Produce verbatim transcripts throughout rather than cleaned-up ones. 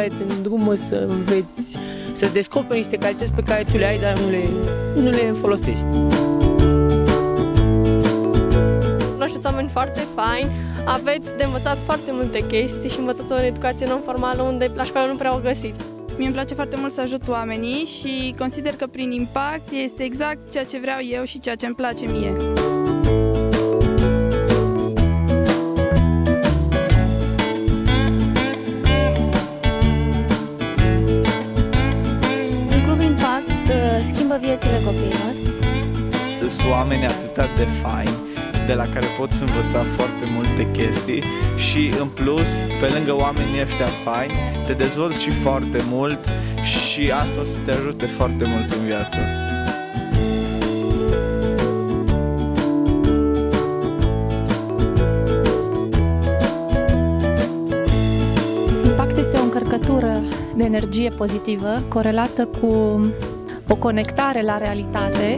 care te îndrumă să înveți, să descoperi niște calități pe care tu le ai, dar nu le, nu le folosești. Cunoașteți oameni foarte faini, aveți de învățat foarte multe chestii și învățați o educație non-formală unde la școală nu prea o găsiți. Mie îmi place foarte mult să ajut oamenii și consider că prin impact este exact ceea ce vreau eu și ceea ce îmi place mie. Club Impact schimbă viețile copiilor. Sunt oameni atât de faini, de la care poți învăța foarte multe chestii și în plus, pe lângă oamenii ăștia faini, te dezvolți și foarte mult și asta o să te ajute foarte mult în viață. Impact este o încărcătură de energie pozitivă corelată cu o conectare la realitate.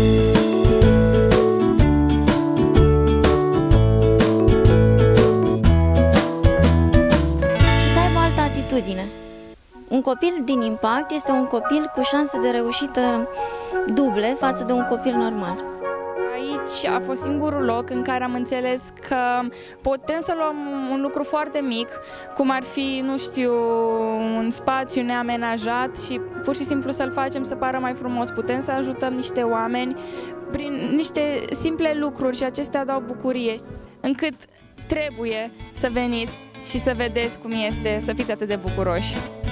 Un copil din Impact este un copil cu șanse de reușită duble față de un copil normal. Aici a fost singurul loc în care am înțeles că putem să luăm un lucru foarte mic, cum ar fi, nu știu, un spațiu neamenajat și pur și simplu să-l facem să pară mai frumos. Putem să ajutăm niște oameni prin niște simple lucruri și acestea dau bucurie, încât trebuie să veniți și să vedeți cum este să fiți atât de bucuroși.